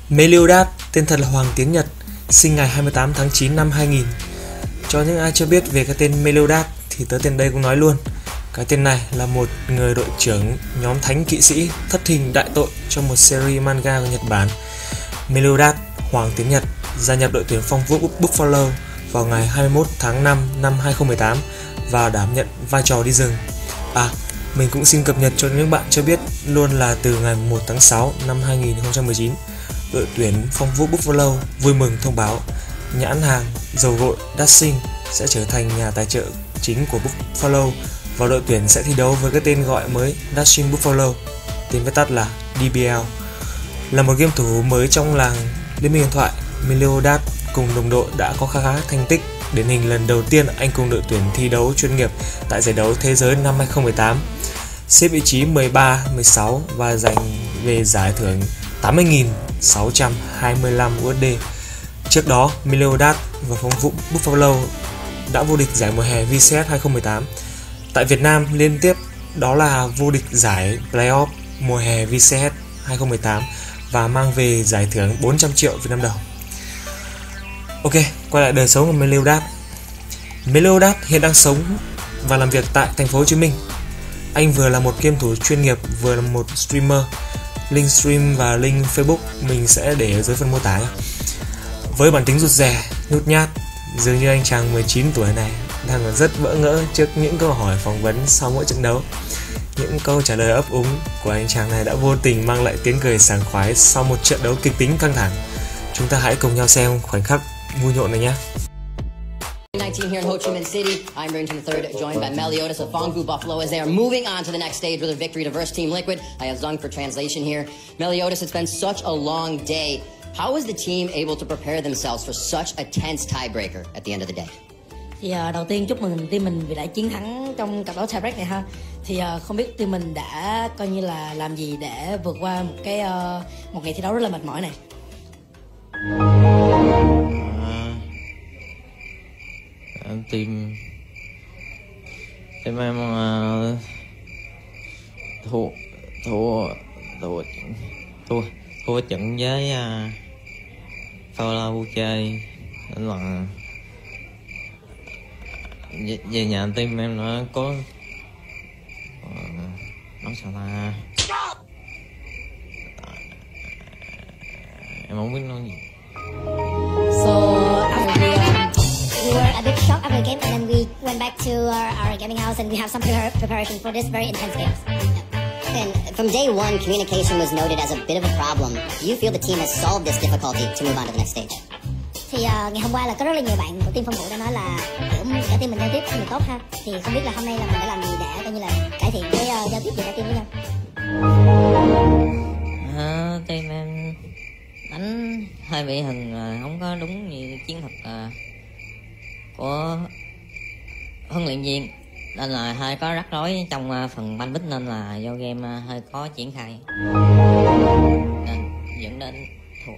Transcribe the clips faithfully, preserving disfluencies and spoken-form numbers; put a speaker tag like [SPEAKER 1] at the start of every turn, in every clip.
[SPEAKER 1] Meliodas, tên thật là Hoàng Tiến Nhật, sinh ngày hai mươi tám tháng chín năm hai nghìn. Cho những ai chưa biết về cái tên Meliodas thì tớ tên đây cũng nói luôn. Cái tên này là một người đội trưởng nhóm thánh kỵ sĩ thất hình đại tội trong một series manga của Nhật Bản. Meliodas Hoàng Tiến Nhật gia nhập đội tuyển Phong Vũ Buffalo vào ngày hai mươi mốt tháng năm năm hai nghìn không trăm mười tám và đảm nhận vai trò đi rừng. À, mình cũng xin cập nhật cho những bạn chưa biết luôn là từ ngày một tháng sáu năm hai nghìn không trăm mười chín, đội tuyển Phong Vũ Buffalo vui mừng thông báo nhãn hàng dầu gội Dashin sẽ trở thành nhà tài trợ chính của Buffalo và đội tuyển sẽ thi đấu với cái tên gọi mới Dashin Buffalo, tên viết tắt là đê bê lờ. Là một game thủ mới trong làng Liên minh huyền thoại, Meliodas cùng đồng đội đã có khá khá thành tích điển hình. Lần đầu tiên anh cùng đội tuyển thi đấu chuyên nghiệp tại giải đấu thế giới năm hai nghìn không trăm mười tám, xếp vị trí mười ba, mười sáu và giành về giải thưởng tám mươi nghìn sáu trăm hai mươi lăm u ét đê. Trước đó, Meliodas và Phong Vũ Buffalo đã vô địch giải mùa hè vê xê ét hai nghìn không trăm mười tám. Tại Việt Nam liên tiếp đó là vô địch giải Playoff mùa hè vê xê ét hai nghìn không trăm mười tám và mang về giải thưởng bốn trăm triệu Việt Nam đồng. Ok, quay lại đời sống của Meliodas. Meliodas hiện đang sống và làm việc tại thành phố Hồ Chí Minh. Anh vừa là một game thủ chuyên nghiệp, vừa là một streamer. Link stream và link Facebook mình sẽ để ở dưới phần mô tả nhé. Với bản tính rụt rè, nhút nhát, dường như anh chàng mười chín tuổi này đang rất bỡ ngỡ trước những câu hỏi phỏng vấn sau mỗi trận đấu. Những câu trả lời ấp úng của anh chàng này đã vô tình mang lại tiếng cười sảng khoái sau một trận đấu kịch tính căng thẳng. Chúng ta hãy cùng nhau xem khoảnh khắc vui nhộn này nhé.
[SPEAKER 2] nineteen here in Ho Chi Minh City. I'm Brington the third, joined by Meliodas of Phong Vũ Buffalo as they are moving on to the next stage with a victory to verse Team Liquid. I have Zung for translation here. Meliodas, it's been such a long day. How was the team able to prepare themselves for such a tense tiebreaker at the end of the day?
[SPEAKER 3] Thì uh, đầu tiên chúc mừng team mình vì đã chiến thắng trong cặp đấu tiebreak này ha. Thì uh, không biết team mình đã coi như là làm gì để vượt qua một cái uh, một ngày thi đấu rất là mệt mỏi này.
[SPEAKER 4] Uh, team team em uh, thua thua thua thua thua trận với uh, Paula Buche nên là về, về nhà team em nó có uh, nói sao ta, em không biết nói gì.
[SPEAKER 5] So after we, um, we were a bit shocked after the game, and then we went back to our, our gaming house, and we have some prepar preparation for this very intense game.
[SPEAKER 2] And from day one, communication was noted as a bit of a problem. Do you feel the team has solved this difficulty to move on to the next stage?
[SPEAKER 5] Thì uh, ngày hôm qua là có rất là nhiều bạn của team Phong Vũ đã nói là kiểu cả team mình giao tiếp không được tốt ha. Thì không biết là hôm nay là mình đã làm gì để coi như là cải thiện cái uh, giao tiếp giữa cả team với nhau.
[SPEAKER 4] À, team em đánh hơi bị hừng, không có đúng như chiến thuật uh, của huấn luyện viên, nên là hơi có rắc rối trong uh, phần banh bích, nên là do game uh, hơi khó triển khai nên dẫn đến thua.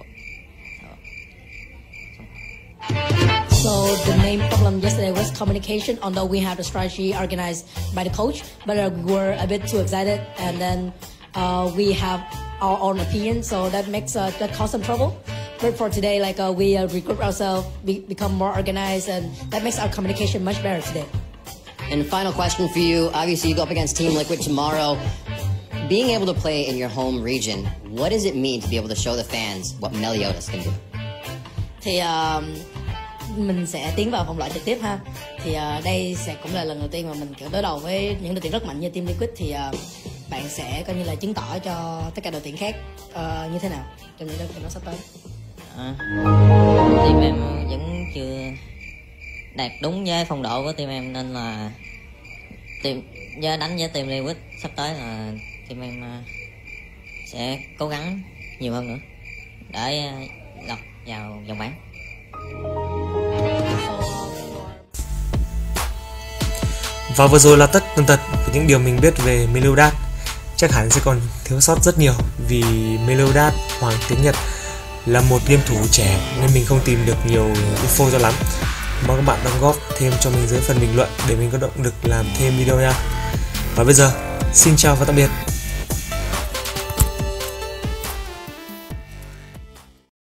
[SPEAKER 3] So the main problem yesterday was communication, although we had a strategy organized by the coach, but uh, we were a bit too excited, and then uh, we have our own opinion, so that makes uh, that cause some trouble. But for today, like uh, we uh, regroup ourselves, be become more organized, and that makes our communication much better today.
[SPEAKER 2] And final question for you, obviously you go up against Team Liquid tomorrow. Being able to play in your home region, what does it mean to be able to show the fans what Meliodas can do?
[SPEAKER 3] Thì uh, mình sẽ tiến vào vòng loại trực tiếp ha. Thì uh, đây sẽ cũng là lần đầu tiên mà mình kiểu đối đầu với những đội tuyển rất mạnh như Team Liquid. Thì uh, bạn sẽ coi như là chứng tỏ cho tất cả đội tuyển khác uh, như thế nào trong những trận đấu sắp tới.
[SPEAKER 4] À, team em vẫn chưa đạt đúng với phong độ của team em, nên là team với đánh với Team Liquid sắp tới là team em uh, sẽ cố gắng nhiều hơn nữa để uh, lọt vào vòng bảng.
[SPEAKER 1] Và vừa rồi là tất tần tật với những điều mình biết về Meliodas. Chắc hẳn sẽ còn thiếu sót rất nhiều vì Meliodas Hoàng Tiến Nhật là một game thủ trẻ nên mình không tìm được nhiều info cho lắm. Mong các bạn đóng góp thêm cho mình dưới phần bình luận để mình có động lực làm thêm video nha. Và bây giờ, xin chào và tạm biệt.